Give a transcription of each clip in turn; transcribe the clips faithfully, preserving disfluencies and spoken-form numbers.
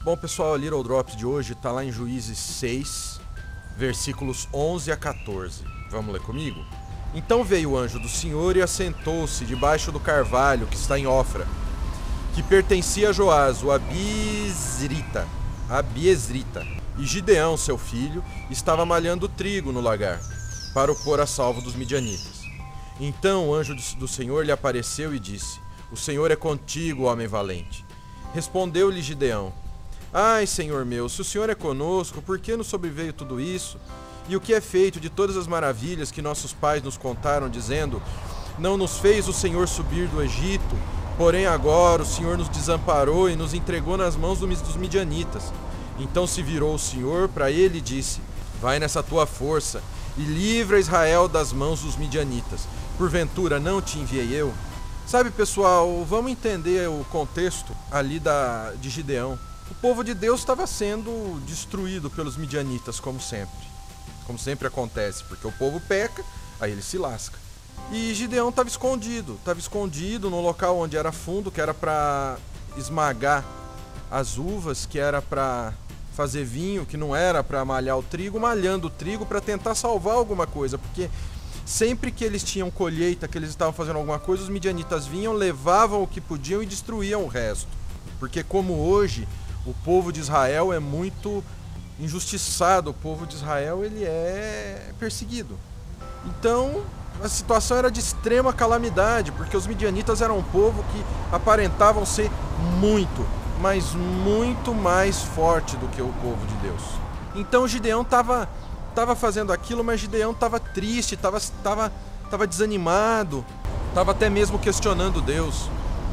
Bom, pessoal, a Little Drops de hoje está lá em Juízes seis, versículos onze a quatorze. Vamos ler comigo? Então veio o anjo do Senhor e assentou-se debaixo do carvalho que está em Ofra, que pertencia a Joás, o Abiezrita, Abiezrita. E Gideão, seu filho, estava malhando trigo no lagar, para o pôr a salvo dos midianitas. Então o anjo do Senhor lhe apareceu e disse: O Senhor é contigo, homem valente. Respondeu-lhe Gideão: Ai, Senhor meu, se o Senhor é conosco, por que nos sobreveio tudo isso? E o que é feito de todas as maravilhas que nossos pais nos contaram, dizendo: Não nos fez o Senhor subir do Egito, porém agora o Senhor nos desamparou e nos entregou nas mãos dos midianitas. Então se virou o Senhor para ele e disse: Vai nessa tua força e livra Israel das mãos dos midianitas. Porventura não te enviei eu? Sabe, pessoal, vamos entender o contexto ali da, de Gideão. O povo de Deus estava sendo destruído pelos midianitas, como sempre. Como sempre acontece, porque o povo peca, aí ele se lasca. E Gideão estava escondido, estava escondido no local onde era fundo, que era para esmagar as uvas, que era para fazer vinho, que não era para malhar o trigo, malhando o trigo para tentar salvar alguma coisa, porque sempre que eles tinham colheita, que eles estavam fazendo alguma coisa, os midianitas vinham, levavam o que podiam e destruíam o resto. Porque como hoje o povo de Israel é muito injustiçado, o povo de Israel ele é perseguido. Então a situação era de extrema calamidade, porque os midianitas eram um povo que aparentavam ser muito, mas muito mais forte do que o povo de Deus. Então Gideão estava tava fazendo aquilo, mas Gideão estava triste, estava tava, tava desanimado, estava até mesmo questionando Deus.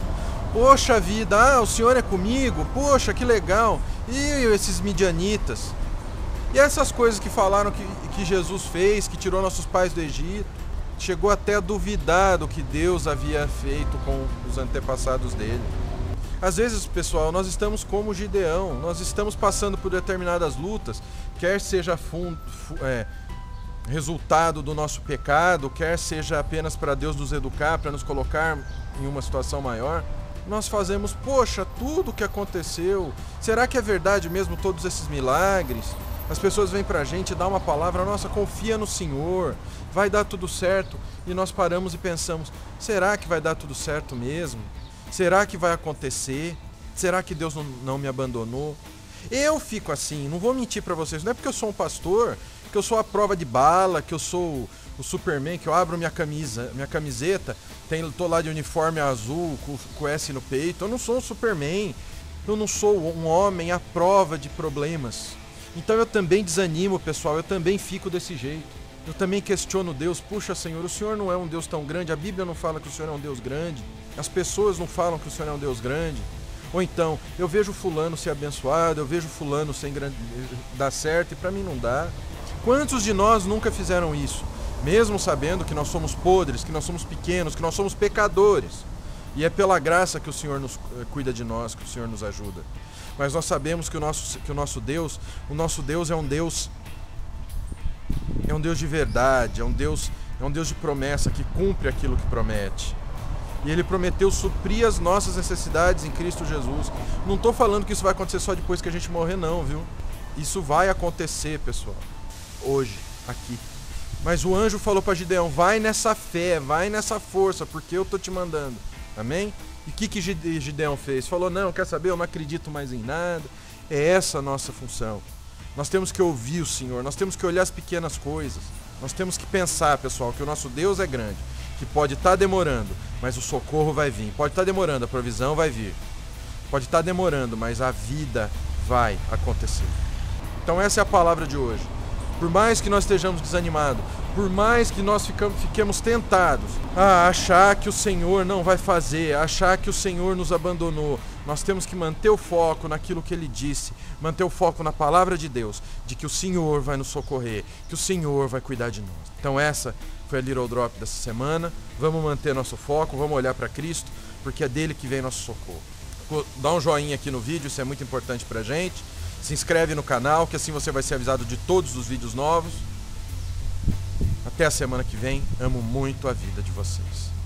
Poxa vida, ah, o Senhor é comigo? Poxa, que legal. E esses midianitas? E essas coisas que falaram que, que Jesus fez, que tirou nossos pais do Egito? Chegou até a duvidar do que Deus havia feito com os antepassados dele. Às vezes, pessoal, nós estamos como Gideão, nós estamos passando por determinadas lutas, quer seja fundo, é, resultado do nosso pecado, quer seja apenas para Deus nos educar, para nos colocar em uma situação maior. Nós fazemos, poxa, tudo o que aconteceu, será que é verdade mesmo todos esses milagres? As pessoas vêm pra gente dar uma palavra, nossa, confia no Senhor, vai dar tudo certo. E nós paramos e pensamos, será que vai dar tudo certo mesmo? Será que vai acontecer? Será que Deus não, não me abandonou? Eu fico assim, não vou mentir pra vocês, não é porque eu sou um pastor, que eu sou a prova de bala, que eu sou o Superman, que eu abro minha camisa, minha camiseta, tem, tô lá de uniforme azul, com, com S no peito. Eu não sou um Superman, eu não sou um homem à prova de problemas. Então eu também desanimo, pessoal, eu também fico desse jeito. Eu também questiono Deus, puxa Senhor, o Senhor não é um Deus tão grande, a Bíblia não fala que o Senhor é um Deus grande, as pessoas não falam que o Senhor é um Deus grande. Ou então, eu vejo fulano ser abençoado, eu vejo fulano sem grande... dar certo e pra mim não dá. Quantos de nós nunca fizeram isso? Mesmo sabendo que nós somos podres, que nós somos pequenos, que nós somos pecadores. E é pela graça que o Senhor nos cuida de nós, que o Senhor nos ajuda. Mas nós sabemos que o nosso, que o nosso Deus, o nosso Deus é um Deus, é um Deus de verdade, é um Deus, é um Deus de promessa, que cumpre aquilo que promete. E Ele prometeu suprir as nossas necessidades em Cristo Jesus. Não estou falando que isso vai acontecer só depois que a gente morrer, não, viu? Isso vai acontecer, pessoal, hoje, aqui. Mas o anjo falou para Gideão, vai nessa fé, vai nessa força, porque eu estou te mandando. Amém? E o que, que Gideão fez? Falou, não, quer saber, eu não acredito mais em nada. É essa a nossa função. Nós temos que ouvir o Senhor, nós temos que olhar as pequenas coisas. Nós temos que pensar, pessoal, que o nosso Deus é grande, que pode estar demorando, mas o socorro vai vir. Pode estar demorando, a provisão vai vir. Pode estar demorando, mas a vida vai acontecer. Então essa é a palavra de hoje. Por mais que nós estejamos desanimados, por mais que nós ficamos, fiquemos tentados a achar que o Senhor não vai fazer, a achar que o Senhor nos abandonou, nós temos que manter o foco naquilo que Ele disse, manter o foco na palavra de Deus, de que o Senhor vai nos socorrer, que o Senhor vai cuidar de nós. Então essa foi a Little Drop dessa semana. Vamos manter nosso foco, vamos olhar para Cristo, porque é dele que vem nosso socorro. Dá um joinha aqui no vídeo, isso é muito importante pra gente. Se inscreve no canal, que assim você vai ser avisado de todos os vídeos novos. Até a semana que vem. Amo muito a vida de vocês.